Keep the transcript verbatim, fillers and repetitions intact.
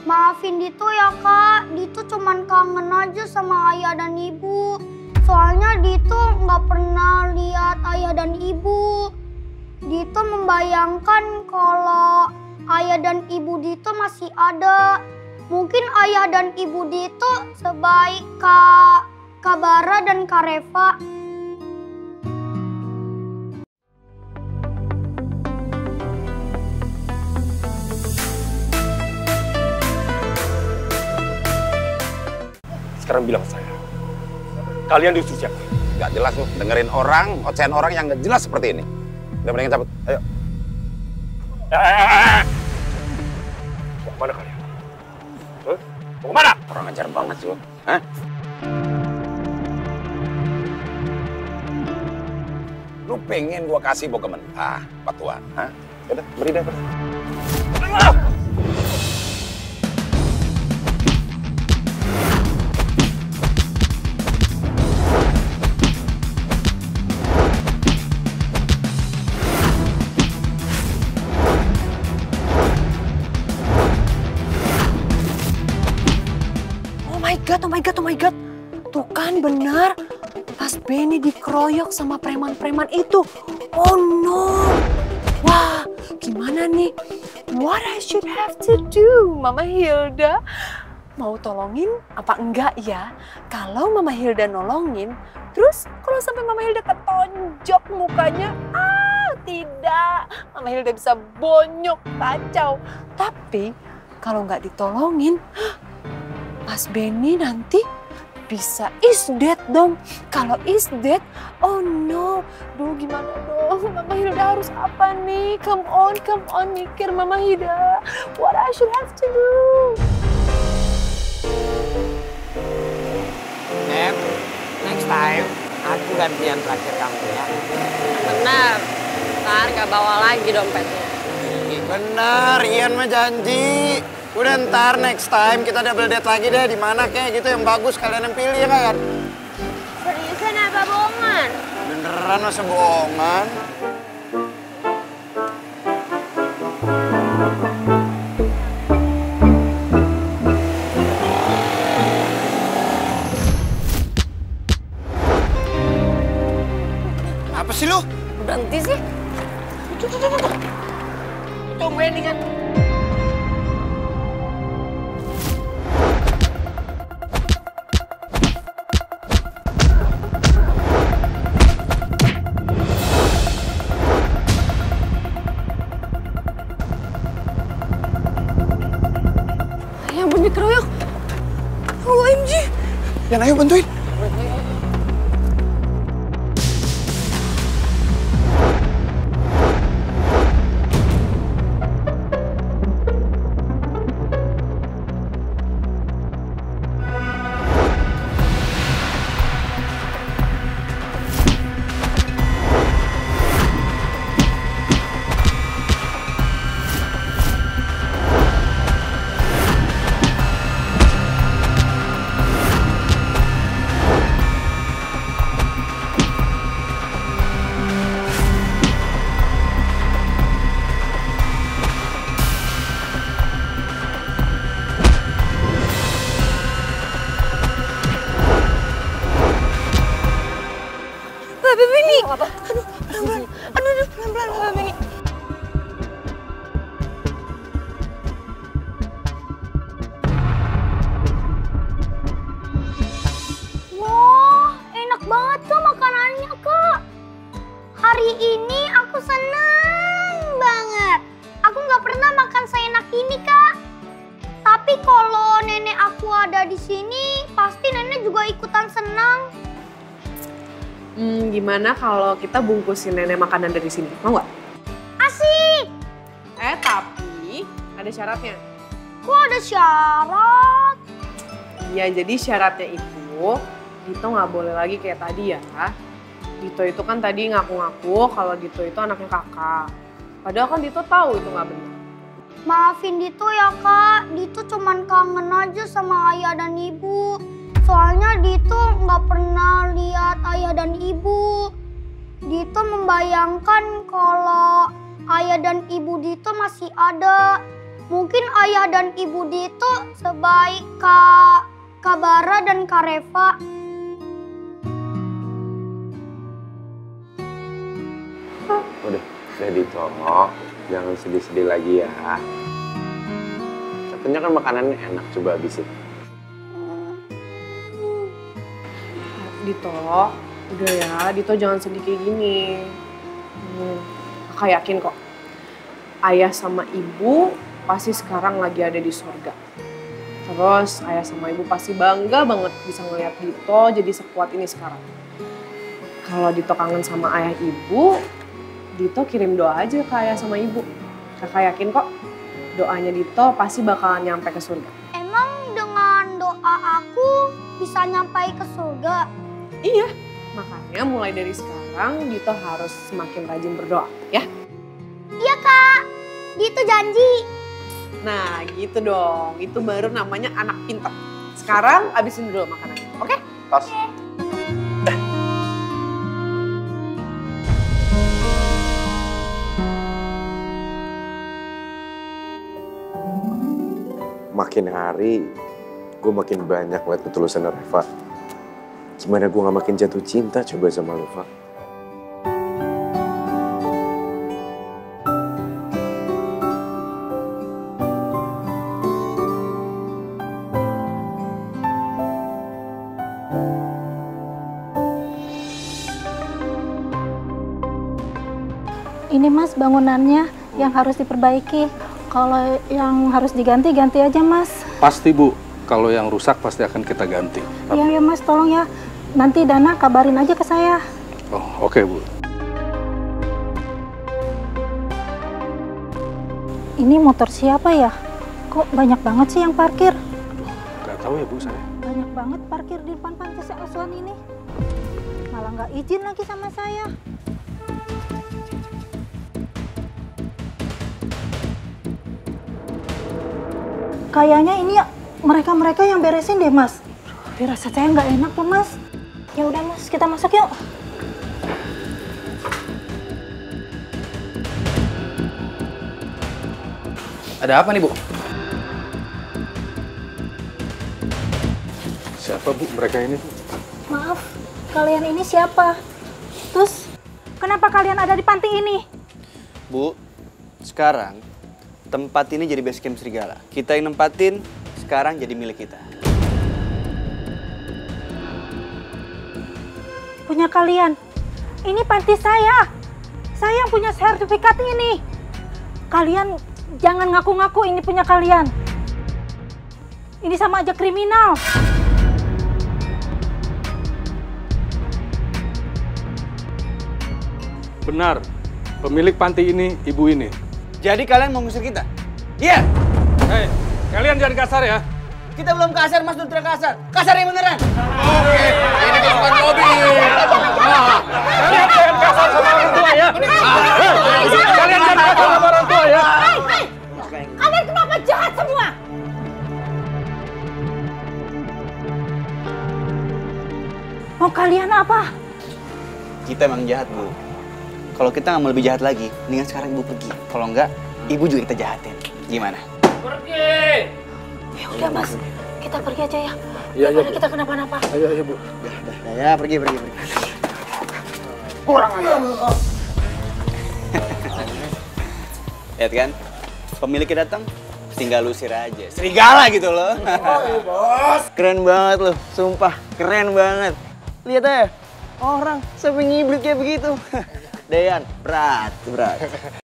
Maafin Dito ya kak, Dito cuman kangen aja sama ayah dan ibu. Soalnya Dito nggak pernah lihat ayah dan ibu. Dito membayangkan kalau ayah dan ibu Dito masih ada. Mungkin ayah dan ibu Dito sebaik Kak, Kak Bara dan Kak Reva. Sekarang bilang ke saya, kalian disuruh siapa? Gak jelas lu, dengerin orang, ocehan orang yang gak jelas seperti ini. Udah mendingan cabut, ayo. Eh, mau kemana kalian? Huh? Mau kemana? Orang ajar banget sih lu. Hah? Lu pengen gua kasih gua ke mentah, patuan, hah? Yaudah, beri deh, beri. Ah! Oh my god, oh my god. Tuh kan benar. Pas Benny dikeroyok sama preman-preman itu. Oh no. Wah, gimana nih? What I should have to do, Mama Hilda? Mau tolongin apa enggak ya? Kalau Mama Hilda nolongin, terus kalau sampai Mama Hilda ketonjok mukanya, ah tidak. Mama Hilda bisa bonyok, kacau. Tapi kalau nggak ditolongin, Mas Benny nanti bisa is dead dong. Kalau is dead, oh no. Duh gimana dong, Mama Hilda harus apa nih? Come on, come on, mikir Mama Hilda. What I should have to do? Beb, next time aku gantian traktir kamu ya. Benar, ntar gak bawa lagi dompetnya. Bener, Ian mah janji. Udah ntar next time kita double date lagi deh, di mana kayak gitu yang bagus kalian yang pilih ya kan? Seriusan apa bohongan? Beneran masa bohongan? Apa sih lu? Berhenti sih. Tuh, tuh, tuh, tuh. Tungguin nih kan. Dikeroyok. O M G. Yan, ayo bantuin. Apa? Aduh, pelan-pelan. Aduh, aduh, pelan-pelan, Mbak Benny. Wah, enak banget tuh makanannya, Kak. Hari ini aku senang banget. Aku nggak pernah makan seenak ini, Kak. Tapi kalau nenek aku ada di sini, pasti nenek juga ikutan senang. Hmm, gimana kalau kita bungkusin nenek makanan dari sini? Mau nggak? Asik! Eh, tapi ada syaratnya. Kok ada syarat? Iya, jadi syaratnya itu Dito nggak boleh lagi kayak tadi ya. Dito itu kan tadi ngaku-ngaku kalau Dito itu anaknya kakak. Padahal kan Dito tahu itu nggak benar. Maafin Dito ya, Kak. Dito cuman kangen aja sama ayah dan ibu. Soalnya Dito nggak pernah lihat ayah dan ibu. Dito membayangkan kalau ayah dan ibu Dito masih ada. Mungkin ayah dan ibu Dito sebaik Kak, Kak Bara dan Kak Reva. Udah, udah Dito, jangan sedih-sedih lagi ya. Katanya kan makanannya enak, coba habisin. Dito, udah ya, Dito jangan sedih kayak gini. Hmm, Kakak yakin kok, ayah sama ibu pasti sekarang lagi ada di surga. Terus ayah sama ibu pasti bangga banget bisa ngeliat Dito jadi sekuat ini sekarang. Kalau Dito kangen sama ayah ibu, Dito kirim doa aja ke ayah sama ibu. Kakak yakin kok, doanya Dito pasti bakalan nyampe ke surga. Emang dengan doa aku bisa nyampai ke surga? Iya, makanya mulai dari sekarang Dito harus semakin rajin berdoa, ya? Iya Kak, Dito janji. Nah gitu dong, itu baru namanya anak pintar. Sekarang abisin dulu makanan, oke? Tos. Makin hari, gue makin banyak liat ketulusan Reva. Gimana gue gak makin jatuh cinta coba sama lu, Fa? Ini Mas bangunannya yang harus diperbaiki. Kalau yang harus diganti, ganti aja Mas. Pasti Bu, kalau yang rusak pasti akan kita ganti. Iya ya Mas, tolong ya. Nanti Dana kabarin aja ke saya. Oh oke okay, Bu. Ini motor siapa ya? Kok banyak banget sih yang parkir? Aduh, nggak tahu ya Bu saya. Banyak banget parkir di depan panti asuhan ini. Malah nggak izin lagi sama saya. Kayaknya ini mereka-mereka yang beresin deh, Mas. Firasat saya nggak enak tuh, Mas. Ya udah, Mas, kita masuk yuk. Ada apa nih, Bu? Siapa, Bu, mereka ini? Maaf, kalian ini siapa? Terus, kenapa kalian ada di panti ini? Bu, sekarang tempat ini jadi base camp serigala. Kita yang nempatin, sekarang jadi milik kita. Punya kalian. Ini panti saya. Saya yang punya sertifikat ini. Kalian jangan ngaku-ngaku ini punya kalian. Ini sama aja kriminal. Benar, pemilik panti ini ibu ini. Jadi kalian mau ngusir kita? Iya! Hei, kalian jangan kasar ya. Kita belum kasar, Mas Dutra kasar. Kasar yang beneran. Oke, ini bukan mobil. Nah, kalian jangan kasar sama orang tua ya. Kalian jangan kasar sama orang tua ya. Kalian kenapa jahat semua? Mau kalian apa? Kita emang jahat, Bu. Kalau kita nggak mau lebih jahat lagi, mendingan sekarang Ibu pergi. Kalau enggak, Ibu juga kita jahatin. Gimana? Pergi! Ya udah Mas, kita pergi aja ya. Iya, iya, Bu. Kita kenapa-napa. Ayo, ayo, Bu. Udah, udah, ya pergi, pergi, pergi. Kurang aja. Lihat kan? Pemiliknya datang, tinggal lusir aja. Serigala gitu loh. Bos. Keren banget loh, sumpah. Keren banget. Lihat aja, orang sampai ngibrit kayak begitu. Dean, berat, berat.